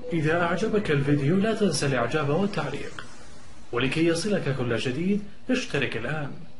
إذا أعجبك الفيديو لا تنسى الإعجاب والتعليق، ولكي يصلك كل جديد اشترك الآن.